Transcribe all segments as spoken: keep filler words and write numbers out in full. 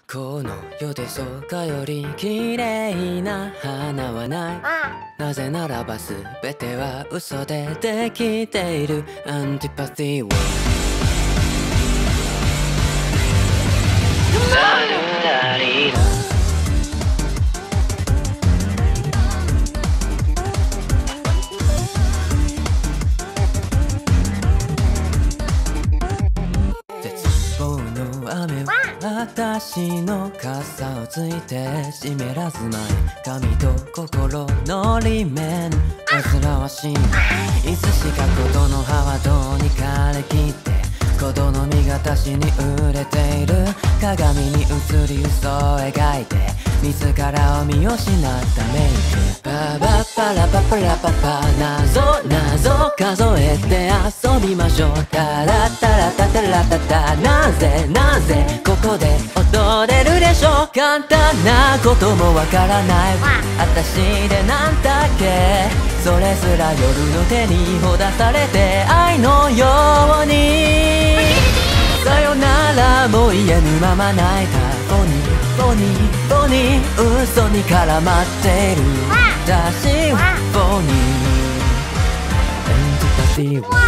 この世でそかより綺麗な花はない。なぜならば全ては嘘でできている。アンティパシーをラルラリラ雨は私の傘をついて湿らずまい。髪と心の裏面煩わしい。いつしかことの葉はどうにかれきってことの実が私に売れている。鏡に映り嘘を描いて自らを見失ったメイク。パパパラパパラパパ謎謎数えて遊びましょう。タラタラタタラタタなぜなぜここで踊れるでしょう。簡単なこともわからない私でなんだっけ。それすら夜の手にほだされて愛のようにさよならも言えぬまま泣いた。フォニーフォニーフォニー嘘に絡まっている私はフォニーエンティパシーを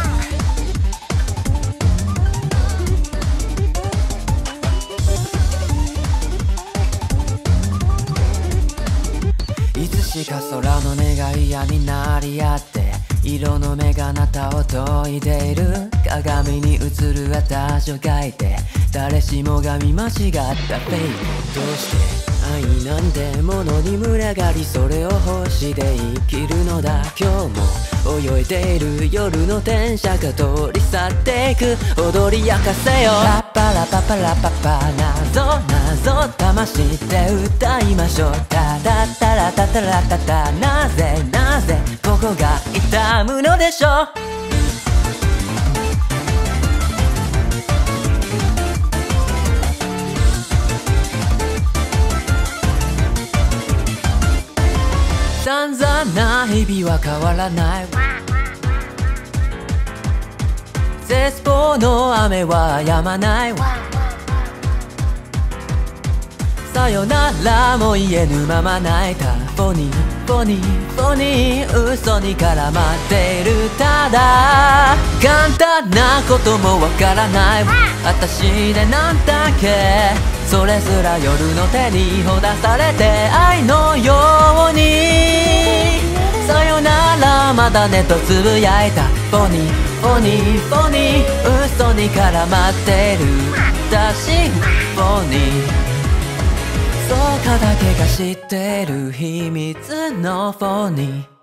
いつしか空の目が嫌になり合って色の目があなたを研いでいる。鏡に映る私を描いて誰しもが見間違ったフェイク。どうして愛なんてものに群がりそれを欲しで生きるのだ。今日も泳いでいる夜の電車が通り去っていく。踊り明かせよパッパラパパラパパ謎謎魂で歌いましょう。タタタラタタラタタなぜなぜここが痛むのでしょう。散々な日々は変わらない。絶望の雨は止まない。さよならも言えぬまま泣いた。フォニーフォニーフォニー嘘に絡まっている。ただ簡単なこともわからない私でなんだっけ。それすら夜の手にほだされて愛のようにさよならまだねとつぶやいた。フォニーフォニーフォニー嘘に絡まっている私フォニーそうかだけが知ってる秘密のフォニー。